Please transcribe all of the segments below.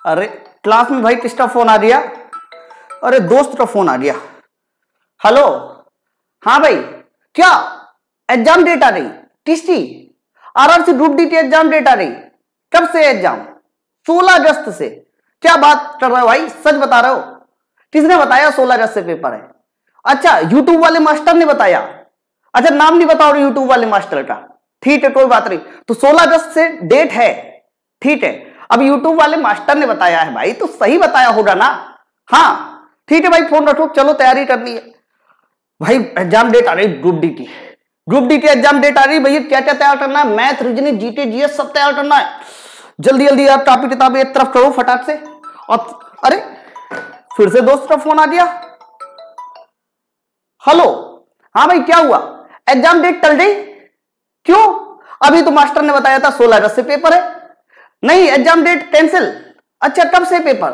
अरे क्लास में भाई किसका फोन आ गया? अरे दोस्त का फोन आ गया। हेलो, हाँ भाई, क्या एग्जाम डेट आ रही? किसकी? आरआरसी ग्रुप डी की एग्जाम डेट आ रही। कब से एग्जाम? 16 अगस्त से। क्या बात कर रहे हो भाई, सच बता रहे हो? किसने बताया 16 अगस्त से पेपर है? अच्छा, यूट्यूब वाले मास्टर ने बताया। अच्छा, नाम नहीं बताओ यूट्यूब वाले मास्टर का। ठीक है, कोई बात नहीं। तो 16 अगस्त से डेट है, ठीक है। अब यूट्यूब वाले मास्टर ने बताया है भाई, तो सही बताया होगा ना? हाँ ठीक है भाई, फोन रखो, चलो तैयारी करनी है भाई। एग्जाम डेट आ रही ग्रुप डी की। ग्रुप डी की एग्जाम डेट आ रही भैया। क्या क्या तैयार करना है? मैथ, रीजनिंग, जीके, जीएस सब तैयार करना है। जल्दी जल्दी आप कॉपी किताबें एक तरफ करो फटाक से। और अरे फिर से दोस्त का फोन आ गया। हेलो, हाँ भाई, क्या हुआ? एग्जाम डेट टल गई? क्यों? अभी तो मास्टर ने बताया था 16 अगस्त से पेपर है। नहीं, एग्जाम डेट कैंसिल। अच्छा, कब से पेपर?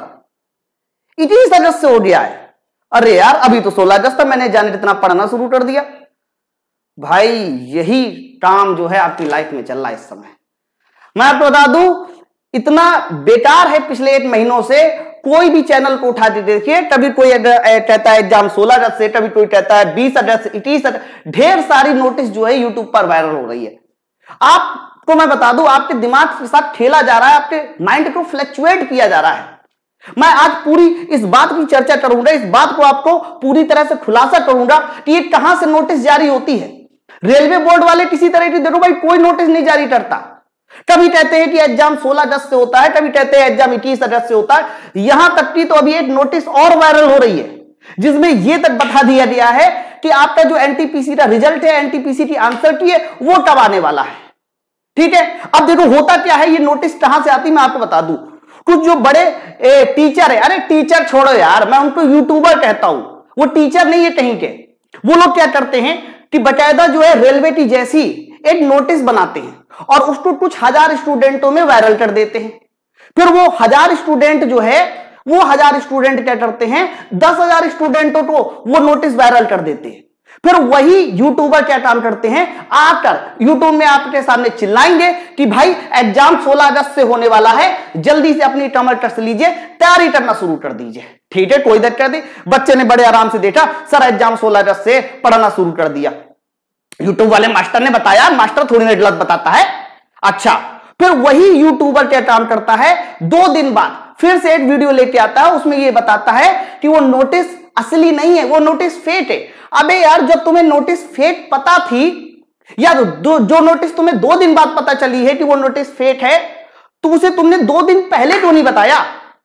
21 अगस्त से हो गया है। अरे यार, अभी तो 16 अगस्त था, मैंने जाने इतना पढ़ना शुरू कर दिया। भाई यही काम जो है आपकी लाइफ में चल रहा है इस समय। मैं आपको बता दूं, इतना बेकार है पिछले 1 महीनों से। कोई भी चैनल को उठा के देखिए, कभी कोई कहता है एग्जाम 16 अगस्त से, कभी कोई कहता है 20 अगस्त, 21 अगस्त। ढेर सारी नोटिस जो है यूट्यूब पर वायरल हो रही है। आपको मैं बता दूं, आपके दिमाग के साथ खेला जा रहा है, आपके माइंड को फ्लक्चुएट किया जा रहा है। मैं आज पूरी इस बात की चर्चा करूंगा, इस बात को आपको पूरी तरह से खुलासा करूंगा कि ये कहां से नोटिस जारी होती है। रेलवे बोर्ड वाले किसी तरह की, देखो भाई, कोई नोटिस नहीं जारी करता। कभी कहते हैं कि एग्जाम 16 अगस्त से होता है, कभी कहते हैं एग्जाम 21 अगस्त से होता है। यहां तक की तो अभी एक नोटिस और वायरल हो रही है, जिसमें यह तक बता दिया गया है कि आपका जो एनटीपीसी का रिजल्ट है, एनटीपीसी की आंसर की है, वो कब आने वाला है। ठीक है, अब देखो होता क्या है, ये नोटिस कहां से आती मैं आपको बता दूं। कुछ जो बड़े टीचर है, अरे टीचर छोड़ो यार, मैं उनको यूट्यूबर कहता हूं, वो टीचर नहीं है कहीं के। वो लोग क्या करते हैं कि बकायदा जो है रेलवे की जैसी एक नोटिस बनाते हैं और उसको कुछ हजार स्टूडेंटों में वायरल कर देते हैं। फिर वो 1000 स्टूडेंट जो है, वो 1000 स्टूडेंट क्या करते हैं, 10,000 स्टूडेंटों को वो नोटिस वायरल कर देते हैं। फिर वही यूट्यूबर क्या काम करते हैं, आकर यूट्यूब में आपके सामने चिल्लाएंगे कि भाई एग्जाम 16 अगस्त से होने वाला है, जल्दी से अपनी कमर कस लीजिए, तैयारी करना शुरू कर दीजिए। ठीक है, कोई दिक्कत नहीं। बच्चे ने बड़े आराम से देखा, सर एग्जाम 16 अगस्त से पढ़ना शुरू कर दिया। यूट्यूब वाले मास्टर ने बताया, मास्टर थोड़ी ना गलत बताता है। अच्छा, फिर वही यूट्यूबर क्या काम करता है, 2 दिन बाद फिर से एक वीडियो लेके आता है, उसमें यह बताता है कि वो नोटिस असली नहीं है, वो नोटिस फेक है। अबे यार, जब तुम्हें नोटिस फेक पता थी, या जो नोटिस तुम्हें 2 दिन बाद पता चली है कि वो नोटिस फेक है, तो उसे तुमने 2 दिन पहले क्यों नहीं बताया?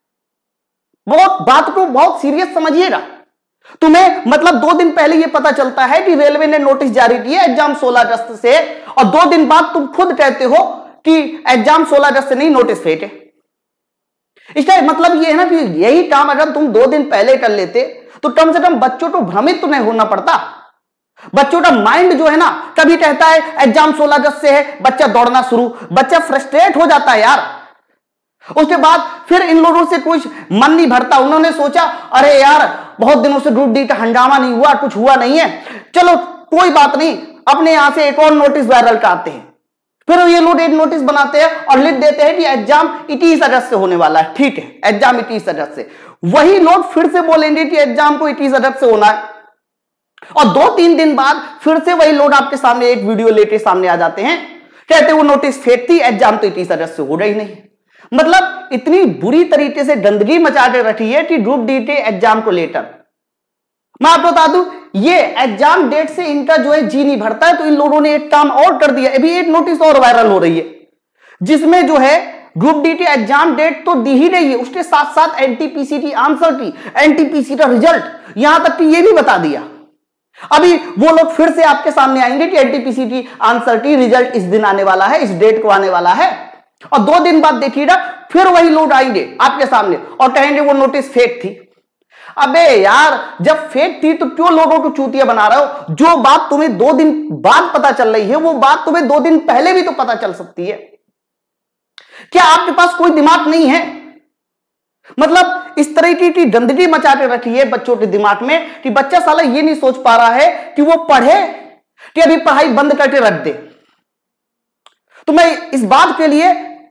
बात को बहुत सीरियस समझिएगा। तुम्हें मतलब 2 दिन पहले यह पता चलता है कि रेलवे ने नोटिस जारी किया एग्जाम 16 अगस्त से, और 2 दिन बाद तुम खुद कहते हो कि एग्जाम 16 अगस्त से नहीं, नोटिस फेक है। इसका मतलब यह है ना कि यही काम अगर तुम 2 दिन पहले कर लेते तो कम से कम बच्चों को भ्रमित तो नहीं होना पड़ता। बच्चों का माइंड जो है ना, कभी कहता है एग्जाम 16 अगस्त से है, बच्चा दौड़ना शुरू, बच्चा फ्रस्ट्रेट हो जाता है यार। उसके बाद फिर इन लोगों से कुछ मन नहीं भरता। उन्होंने सोचा अरे यार, बहुत दिनों से ग्रुप डी का हंगामा नहीं हुआ, कुछ हुआ नहीं है, चलो कोई बात नहीं, अपने यहां से एक और नोटिस वायरल करते हैं। फिर ये लोग एक नोटिस बनाते हैं और लिख देते हैं कि एग्जाम 21 अगस्त से होने वाला है। ठीक है, एग्जाम 21 अगस्त से। वही लोग फिर से बोलेंगे कि एग्जाम को 21 अगस्त से होना है, और 2-3 दिन बाद फिर से वही लोग आपके सामने एक वीडियो लेके सामने आ जाते हैं, कहते वो नोटिस फेक थी, एग्जाम तो 21 अगस्त से हो रही नहीं। मतलब इतनी बुरी तरीके से गंदगी मचा के रखी है कि ग्रुप डी के एग्जाम को लेकर। मैं आपको बता दूं, ये एग्जाम डेट से इनका जो है जी नहीं भरता है, तो इन लोगों ने एक काम और कर दिया। अभी एक नोटिस और वायरल हो रही है, जिसमें जो है ग्रुप डी की एग्जाम डेट तो दी ही रही है, उसके साथ साथ एनटीपीसी की आंसर की, एनटीपीसी का रिजल्ट, यहां तक कि ये भी बता दिया। अभी वो लोग फिर से आपके सामने आएंगे कि एनटीपीसी की आंसर की रिजल्ट इस दिन आने वाला है, इस डेट को आने वाला है, और 2 दिन बाद देखिएगा फिर वही लोग आएंगे आपके सामने और कहेंगे वो नोटिस फेक थी। अबे यार, जब फेक थी तो क्यों लोगों को चूतिया बना रहे हो? जो बात तुम्हें 2 दिन बाद पता चल रही है, वो बात तुम्हें 2 दिन पहले भी तो पता चल सकती है। क्या आपके पास कोई दिमाग नहीं है? मतलब इस तरीके की गंदगी मचा के रखी है बच्चों के दिमाग में कि बच्चा साला ये नहीं सोच पा रहा है कि वो पढ़े कि अभी पढ़ाई बंद करके रख दे। तो मैं इस बात के लिए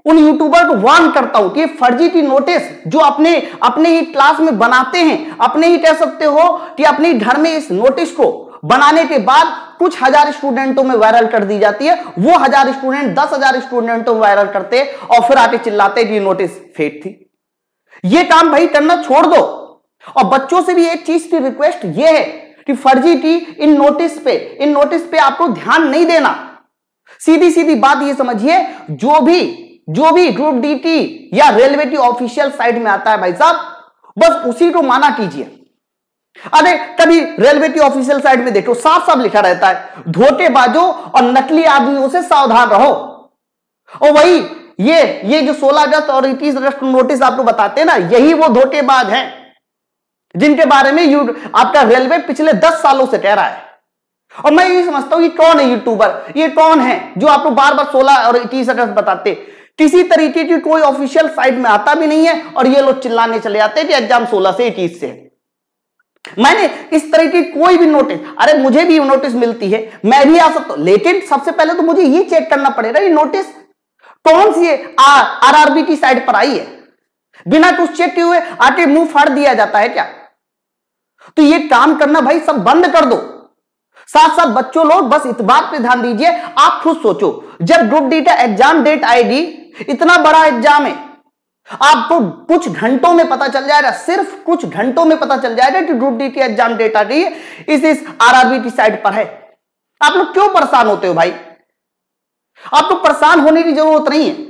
उन यूट्यूबर को वार्न करता हूं कि ये फर्जी नोटिस जो अपने ही क्लास में बनाते हैं, अपने ही कह सकते हो कि अपने घर में इस नोटिस को बनाने के बाद कुछ हजार स्टूडेंटों में वायरल कर दी जाती है। वो 1000 स्टूडेंट 10,000 स्टूडेंटों में वायरल करते और फिर आके चिल्लाते कि नोटिस फेक थी। ये काम भाई करना छोड़ दो। और बच्चों से भी एक चीज की रिक्वेस्ट ये है कि फर्जी की इन नोटिस पे आपको ध्यान नहीं देना। सीधी सीधी बात ये समझिए, जो भी ग्रुप डी या रेलवे की ऑफिशियल साइट में आता है भाई साहब, बस उसी को माना कीजिए। अरे कभी रेलवे की ऑफिशियल साइट में देखो, साफ साफ लिखा रहता है धोखेबाजों और नकली आदमियों से सावधान रहो। और वही ये जो 16 अगस्त और 21 अगस्त नोटिस आपको बताते हैं ना, यही वो धोखेबाज हैं जिनके बारे में आपका रेलवे पिछले 10 सालों से कह रहा है। और मैं ये समझता हूं कि कौन है यूट्यूबर, ये कौन है जो आपको बार बार 16 और 21 अगस्त बताते। किसी तरीके की कोई ऑफिशियल साइट में आता भी नहीं है और ये लोग चिल्लाने चले जाते हैं कि एग्जाम 16 से 21 से। मैंने इस तरह की कोई भी नोटिस, अरे मुझे भी नोटिस मिलती है, मैं भी आ सकता हूं, लेकिन सबसे पहले तो मुझे ये चेक करना पड़ेगा ये नोटिस कौन सी आरआरबी की साइट पर आई है। बिना कुछ चेक किए हुए आके मुंह फाड़ दिया जाता है क्या? तो ये काम करना भाई सब बंद कर दो। साथ साथ बच्चों लोग बस इस बात पे ध्यान दीजिए, आप खुद सोचो, जब ग्रुप डी का एग्जाम डेट आएगी, इतना बड़ा एग्जाम है, आपको कुछ घंटों में पता चल जाएगा, सिर्फ कुछ घंटों में पता चल जाएगा कि ग्रुप डी की एग्जाम डेट आ गई है, इस आरआरबी की साइट पर है। आप लोग क्यों परेशान होते हो भाई? आपको परेशान होने की जरूरत नहीं है।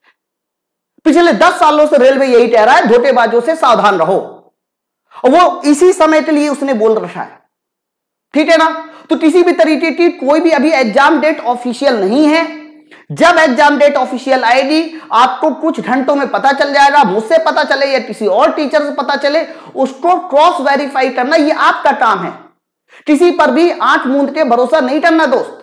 पिछले 10 सालों से रेलवे यही कह रहा है धोखेबाजों से सावधान रहो, और वो इसी समय के लिए उसने बोल रखा है, ठीक है ना? तो किसी भी तरीके की कोई भी अभी एग्जाम डेट ऑफिशियल नहीं है। जब एग्जाम डेट ऑफिशियल आएगी आपको कुछ घंटों में पता चल जाएगा, मुझसे पता चले या किसी और टीचर से पता चले, उसको क्रॉस वेरीफाई करना ये आपका काम है। किसी पर भी आंख मूंद के भरोसा नहीं करना दोस्त,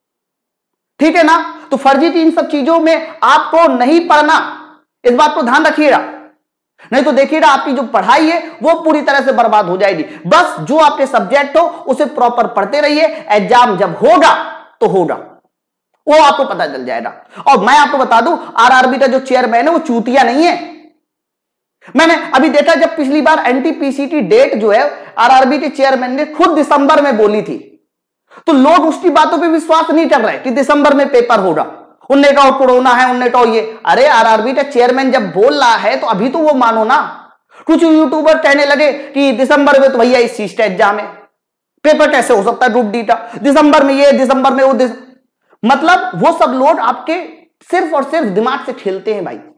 ठीक है ना? तो फर्जी की इन सब चीजों में आपको नहीं पढ़ना, इस बात को ध्यान रखिएगा, नहीं तो देखिएगा आपकी जो पढ़ाई है वो पूरी तरह से बर्बाद हो जाएगी। बस जो आपके सब्जेक्ट हो उसे प्रॉपर पढ़ते रहिए, एग्जाम जब होगा तो होगा, वो आपको पता चल जाएगा। और मैं आपको बता दूं, आरआरबी का जो चेयरमैन है वो चूतिया नहीं है। मैंने अभी देखा, जब पिछली बार एनटीपीसी की डेट जो है आरआरबी के चेयरमैन ने खुद दिसंबर में बोली थी, तो लोग उसकी बातों पर विश्वास नहीं कर रहे कि दिसंबर में पेपर होगा। उनने कहा कोरोना है, उनने कहा ये, अरे आरआरबी का चेयरमैन जब बोल रहा है तो अभी तो वो मानो ना। कुछ यूट्यूबर कहने लगे कि दिसंबर में तो भैया इस चीज का एग्जाम है, पेपर कैसे हो सकता है ग्रुप डी का, दिसंबर में ये, दिसंबर में वो, मतलब वो सब लोग आपके सिर्फ और सिर्फ दिमाग से खेलते हैं भाई,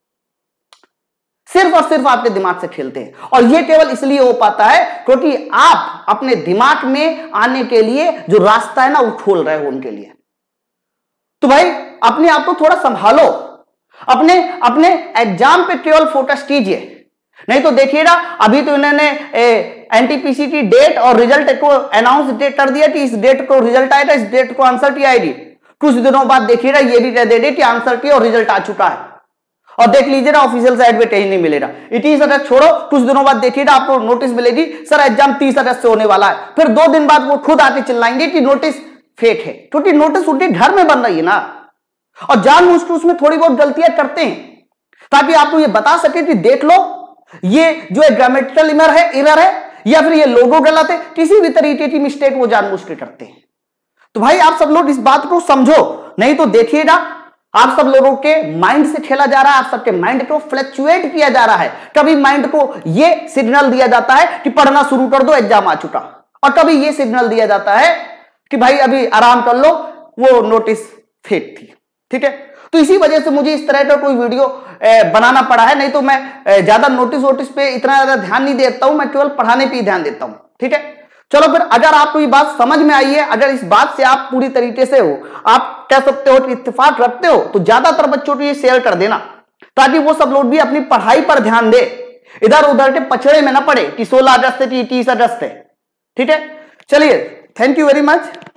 सिर्फ और सिर्फ आपके दिमाग से खेलते हैं। और ये केवल इसलिए हो पाता है क्योंकि आप अपने दिमाग में आने के लिए जो रास्ता है ना वो खोल रहे हो उनके लिए। तो भाई अपने आप को थोड़ा संभालो, अपने एग्जाम पे केवल फोकस कीजिए, नहीं तो देखिएगा अभी तो इन्होंने एनटीपीसी की डेट और रिजल्ट को अनाउंस कर दिया कि इस डेट को रिजल्ट आएगा, इस डेट को आंसर की आएगी। कुछ दिनों बाद देखिएगा ये भी कह देंगे कि आंसर की और रिजल्ट आ चुका है, और देख लीजिएगा ऑफिशियल साइट पे कहीं नहीं मिलेगा। 21 अगस्त छोड़ो, कुछ दिनों बाद देखिएगा आपको नोटिस मिलेगी, सर एग्जाम 30 अगस्त से होने वाला है। फिर 2 दिन बाद वो खुद आके चिल्लाएंगे कि नोटिस फेक है, क्योंकि नोटिस उनके घर में बन रही है ना, और जानबूझ के उसमें थोड़ी बहुत गलतियां करते हैं ताकि आपको ये बता सके कि देख लो ये जो ग्रामेटिकल एरर है या फिर ये लोगो गलत है, किसी भी तरीके की मिस्टेक वो जानबूझ के करते हैं। तो भाई आप सब लोग इस बात को समझो, नहीं तो देखिएगा आप सब लोगों के माइंड से खेला जा रहा है, आप सबके माइंड को फ्लक्चुएट किया जा रहा है। कभी माइंड को ये सिग्नल दिया जाता है कि पढ़ना शुरू कर दो एग्जाम आ चुका, और कभी ये सिग्नल दिया जाता है कि भाई अभी आराम कर लो वो नोटिस फेक थी, ठीक है? तो इसी वजह से मुझे इस तरह का कोई वीडियो बनाना पड़ा है, नहीं तो मैं ज्यादा नोटिस पे इतना ज्यादा ध्यान नहीं देता हूं, मैं केवल पढ़ाने पे ही ध्यान देता हूं, ठीक है? चलो फिर, अगर आपको ये बात समझ में आई है, अगर इस बात से आप पूरी तरीके से हो, आप कह सकते हो कि इत्तेफाक रखते हो, तो ज्यादातर बच्चों को ये शेयर कर देना ताकि वो सब लोग भी अपनी पढ़ाई पर ध्यान दे, इधर उधर के पछड़े में ना पड़े कि 16 अगस्त है कि 30 अगस्त है, ठीक है? चलिए, थैंक यू वेरी मच।